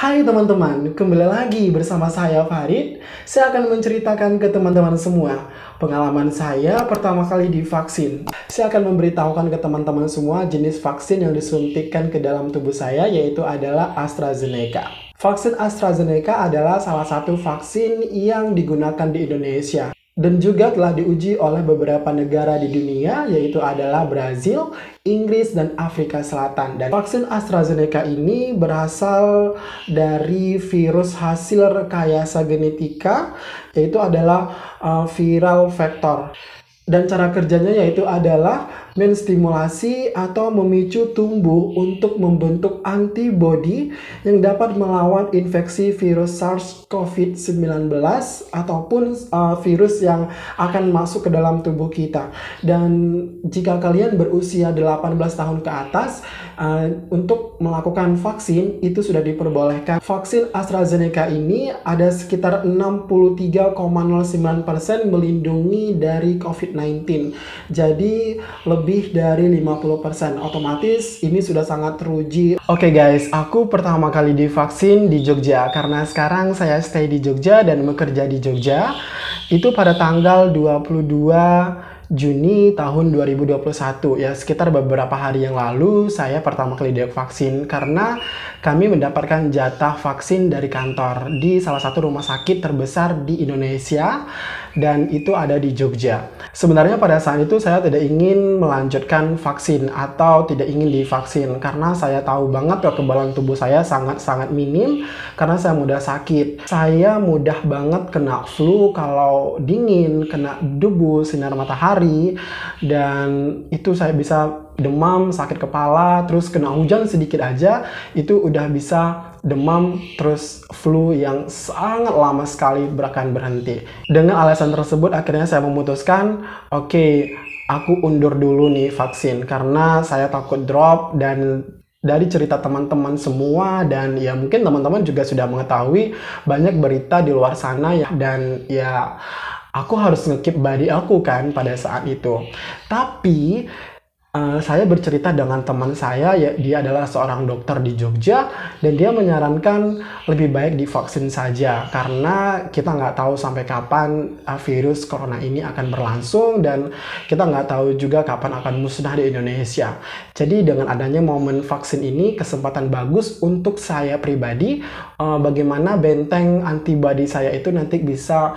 Hai teman-teman, kembali lagi bersama saya Farid. Saya akan menceritakan ke teman-teman semua pengalaman saya pertama kali divaksin. Saya akan memberitahukan ke teman-teman semua jenis vaksin yang disuntikkan ke dalam tubuh saya, yaitu adalah AstraZeneca. Vaksin AstraZeneca adalah salah satu vaksin yang digunakan di Indonesia dan juga telah diuji oleh beberapa negara di dunia, yaitu adalah Brazil, Inggris, dan Afrika Selatan. Dan vaksin AstraZeneca ini berasal dari virus hasil rekayasa genetika, yaitu adalah viral vector. Dan cara kerjanya yaitu adalah menstimulasi atau memicu tubuh untuk membentuk antibodi yang dapat melawan infeksi virus SARS-CoV-19 ataupun virus yang akan masuk ke dalam tubuh kita. Dan jika kalian berusia 18 tahun ke atas, untuk melakukan vaksin itu sudah diperbolehkan. Vaksin AstraZeneca ini ada sekitar 63,09% melindungi dari COVID-19. Jadi lebih dari 50%. Otomatis ini sudah sangat teruji. Oke guys, aku pertama kali divaksin di Jogja karena sekarang saya stay di Jogja dan bekerja di Jogja. Itu pada tanggal 22 Juni tahun 2021, ya sekitar beberapa hari yang lalu saya pertama kali divaksin karena kami mendapatkan jatah vaksin dari kantor di salah satu rumah sakit terbesar di Indonesia dan itu ada di Jogja. Sebenarnya pada saat itu saya tidak ingin melanjutkan vaksin atau tidak ingin divaksin karena saya tahu banget kekebalan tubuh saya sangat-sangat minim karena saya mudah sakit. Saya mudah banget kena flu kalau dingin, kena debu, sinar matahari, dan itu saya bisa demam, sakit kepala, terus kena hujan sedikit aja itu udah bisa demam, terus flu yang sangat lama sekali akan berhenti. Dengan alasan tersebut akhirnya saya memutuskan, oke, aku undur dulu nih vaksin karena saya takut drop. Dan dari cerita teman-teman semua dan ya mungkin teman-teman juga sudah mengetahui banyak berita di luar sana ya, dan ya aku harus nge-keep body aku kan pada saat itu. Tapi saya bercerita dengan teman saya, ya, dia adalah seorang dokter di Jogja dan dia menyarankan lebih baik divaksin saja karena kita nggak tahu sampai kapan virus corona ini akan berlangsung dan kita nggak tahu juga kapan akan musnah di Indonesia. Jadi dengan adanya momen vaksin ini kesempatan bagus untuk saya pribadi, bagaimana benteng antibodi saya itu nanti bisa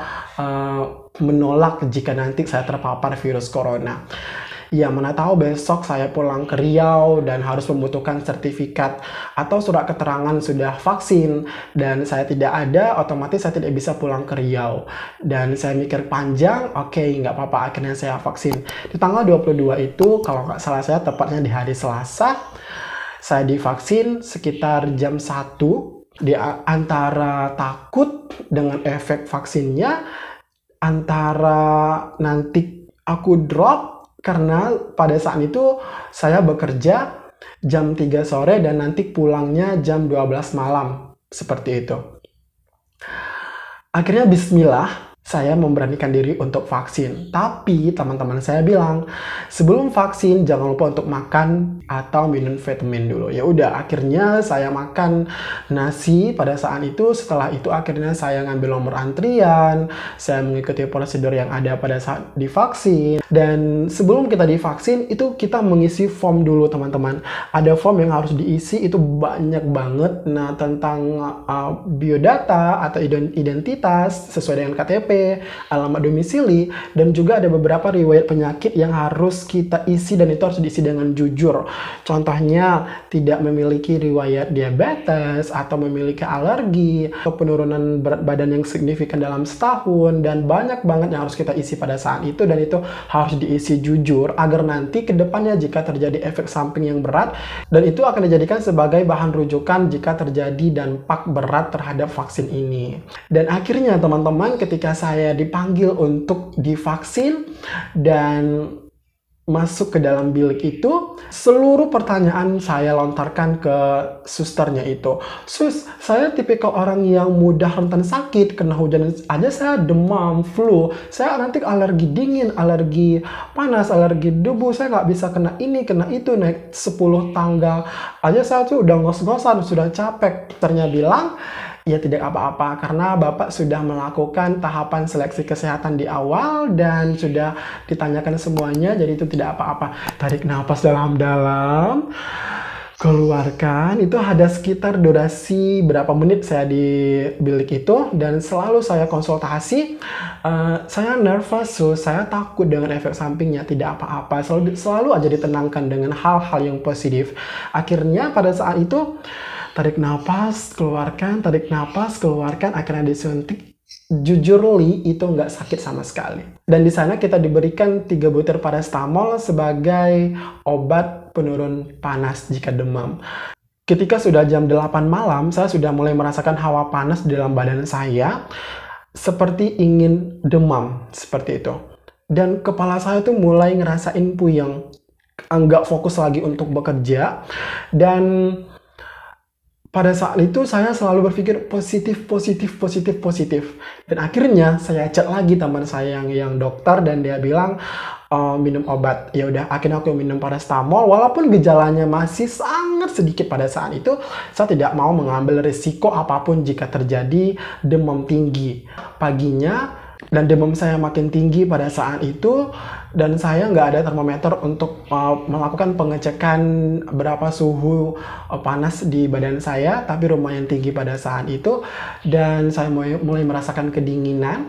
menolak jika nanti saya terpapar virus corona. Ya, mana tahu besok saya pulang ke Riau dan harus membutuhkan sertifikat atau surat keterangan sudah vaksin dan saya tidak ada, otomatis saya tidak bisa pulang ke Riau. Dan saya mikir panjang, oke, nggak apa-apa, akhirnya saya vaksin. Di tanggal 22 itu, kalau nggak salah saya tepatnya di hari Selasa, saya divaksin sekitar jam 1. Di antara takut dengan efek vaksinnya, antara nanti aku drop, karena pada saat itu saya bekerja jam 3 sore dan nanti pulangnya jam 12 malam. Seperti itu. Akhirnya bismillah, saya memberanikan diri untuk vaksin. Tapi teman-teman saya bilang, sebelum vaksin jangan lupa untuk makan atau minum vitamin dulu. Ya udah, akhirnya saya makan nasi pada saat itu. Setelah itu akhirnya saya ngambil nomor antrian, saya mengikuti prosedur yang ada pada saat divaksin. Dan sebelum kita divaksin itu kita mengisi form dulu teman-teman. Ada form yang harus diisi, itu banyak banget. Nah, tentang biodata atau identitas sesuai dengan KTP, alamat domisili, dan juga ada beberapa riwayat penyakit yang harus kita isi dan itu harus diisi dengan jujur. Contohnya tidak memiliki riwayat diabetes atau memiliki alergi atau penurunan berat badan yang signifikan dalam setahun, dan banyak banget yang harus kita isi pada saat itu, dan itu harus diisi jujur agar nanti ke depannya jika terjadi efek samping yang berat, dan itu akan dijadikan sebagai bahan rujukan jika terjadi dampak berat terhadap vaksin ini. Dan akhirnya teman-teman, ketika saya dipanggil untuk divaksin dan masuk ke dalam bilik itu, seluruh pertanyaan saya lontarkan ke susternya itu. Sus, saya tipikal orang yang mudah rentan sakit, kena hujan aja saya demam, flu, saya nanti alergi dingin, alergi panas, alergi debu, saya nggak bisa kena ini, kena itu, naik 10 tangga aja saya tuh udah ngos-ngosan, sudah capek. Dokternya bilang, ya tidak apa-apa karena Bapak sudah melakukan tahapan seleksi kesehatan di awal dan sudah ditanyakan semuanya, jadi itu tidak apa-apa. Tarik nafas dalam-dalam, keluarkan. Itu ada sekitar durasi berapa menit saya di bilik itu, dan selalu saya konsultasi. Saya nervous, so saya takut dengan efek sampingnya, tidak apa-apa. Selalu aja ditenangkan dengan hal-hal yang positif. Akhirnya pada saat itu tarik nafas, keluarkan, tarik nafas, keluarkan, akhirnya disuntik. Jujur Li, itu nggak sakit sama sekali. Dan di sana kita diberikan 3 butir paracetamol sebagai obat penurun panas jika demam. Ketika sudah jam 8 malam, saya sudah mulai merasakan hawa panas di dalam badan saya, seperti ingin demam, seperti itu. Dan kepala saya tuh mulai ngerasain puyeng, nggak fokus lagi untuk bekerja, dan pada saat itu saya selalu berpikir positif. Dan akhirnya saya chat lagi teman saya yang dokter, dan dia bilang minum obat. Ya udah, akhirnya aku minum paracetamol. Walaupun gejalanya masih sangat sedikit pada saat itu, saya tidak mau mengambil risiko apapun jika terjadi demam tinggi. Paginya, dan demam saya makin tinggi pada saat itu, dan saya nggak ada termometer untuk melakukan pengecekan berapa suhu panas di badan saya, tapi lumayan tinggi pada saat itu, dan saya mulai merasakan kedinginan,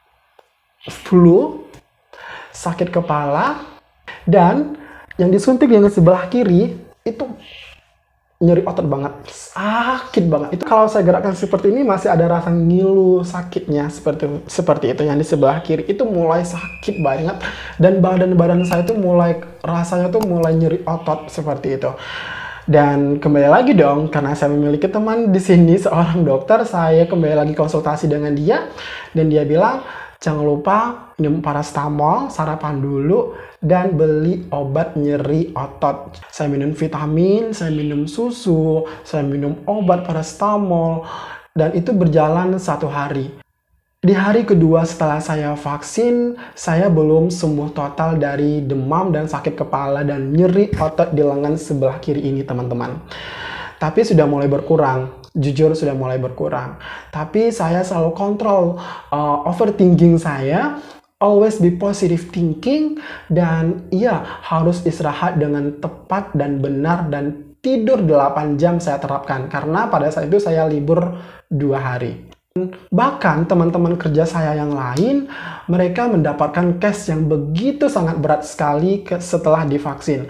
flu, sakit kepala, dan yang disuntik yang sebelah kiri itu nyeri otot banget, sakit banget. Itu kalau saya gerakkan seperti ini masih ada rasa ngilu sakitnya, seperti itu. Yang di sebelah kiri itu mulai sakit banget, dan badan saya tuh rasanya tuh mulai nyeri otot seperti itu. Dan kembali lagi dong, karena saya memiliki teman di sini seorang dokter, saya kembali lagi konsultasi dengan dia, dan dia bilang jangan lupa minum paracetamol, sarapan dulu, dan beli obat nyeri otot. Saya minum vitamin, saya minum susu, saya minum obat paracetamol, dan itu berjalan 1 hari. Di hari kedua setelah saya vaksin, saya belum sembuh total dari demam dan sakit kepala dan nyeri otot di lengan sebelah kiri ini, teman-teman. Tapi sudah mulai berkurang. Jujur sudah mulai berkurang. Tapi saya selalu kontrol overthinking saya. Always be positive thinking, dan iya, harus istirahat dengan tepat dan benar, dan tidur 8 jam saya terapkan karena pada saat itu saya libur 2 hari. Bahkan teman-teman kerja saya yang lain, mereka mendapatkan case yang begitu sangat berat sekali setelah divaksin.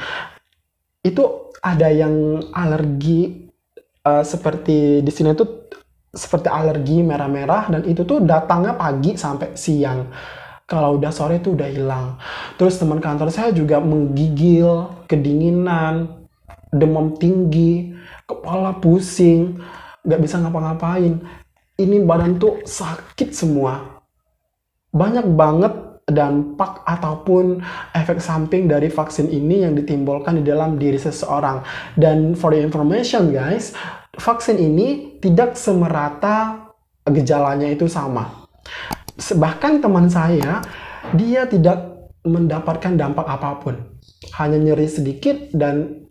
Itu ada yang alergi, seperti di sini tuh seperti alergi merah-merah, dan itu tuh datangnya pagi sampai siang. Kalau udah sore tuh udah hilang. Terus teman kantor saya juga menggigil, kedinginan, demam tinggi, kepala pusing, nggak bisa ngapa-ngapain. Ini badan tuh sakit semua. Banyak banget dampak ataupun efek samping dari vaksin ini yang ditimbulkan di dalam diri seseorang. Dan for the information guys, vaksin ini tidak semerata gejalanya itu sama. Bahkan teman saya, dia tidak mendapatkan dampak apapun. Hanya nyeri sedikit, dan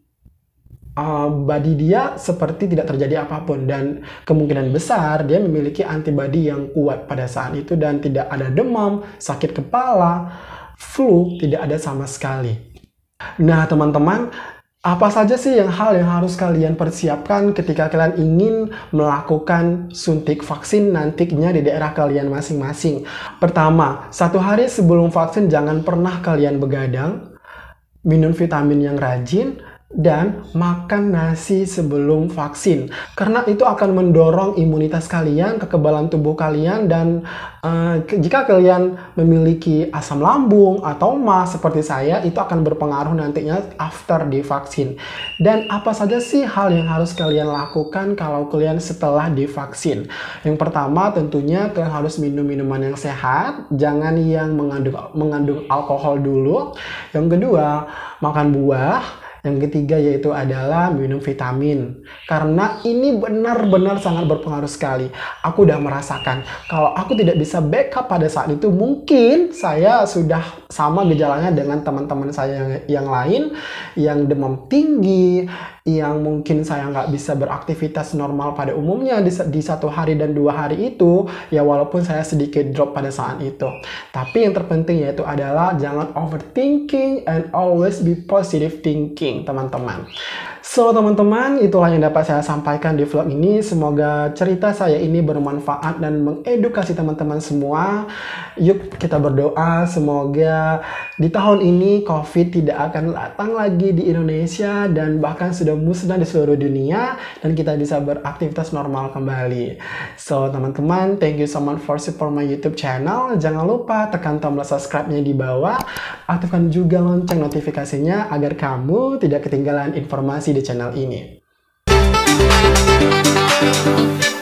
body dia seperti tidak terjadi apapun. Dan kemungkinan besar dia memiliki antibody yang kuat pada saat itu, dan tidak ada demam, sakit kepala, flu, tidak ada sama sekali. Nah teman-teman, apa saja sih hal yang harus kalian persiapkan ketika kalian ingin melakukan suntik vaksin nantinya di daerah kalian masing-masing? Pertama, 1 hari sebelum vaksin jangan pernah kalian begadang, minum vitamin yang rajin, dan makan nasi sebelum vaksin, karena itu akan mendorong imunitas kalian, kekebalan tubuh kalian, dan jika kalian memiliki asam lambung atau MAS seperti saya, itu akan berpengaruh nantinya after divaksin. Dan apa saja sih hal yang harus kalian lakukan kalau kalian setelah divaksin? Yang pertama tentunya kalian harus minum minuman yang sehat, jangan yang mengandung alkohol dulu. Yang kedua, makan buah. Yang ketiga yaitu adalah minum vitamin. Karena ini benar-benar sangat berpengaruh sekali. Aku udah merasakan kalau aku tidak bisa backup pada saat itu, mungkin saya sudah sama gejalanya dengan teman-teman saya yang lain, yang demam tinggi, yang mungkin saya nggak bisa beraktivitas normal pada umumnya di 1 hari dan 2 hari itu, ya walaupun saya sedikit drop pada saat itu. Tapi yang terpenting yaitu adalah jangan overthinking and always be positive thinking, teman-teman. So, teman-teman, itulah yang dapat saya sampaikan di vlog ini. Semoga cerita saya ini bermanfaat dan mengedukasi teman-teman semua. Yuk kita berdoa semoga di tahun ini COVID tidak akan datang lagi di Indonesia dan bahkan sudah musnah di seluruh dunia dan kita bisa beraktivitas normal kembali. So, teman-teman, thank you so much for support my YouTube channel. Jangan lupa tekan tombol subscribe-nya di bawah. Aktifkan juga lonceng notifikasinya agar kamu tidak ketinggalan informasi di channel ini.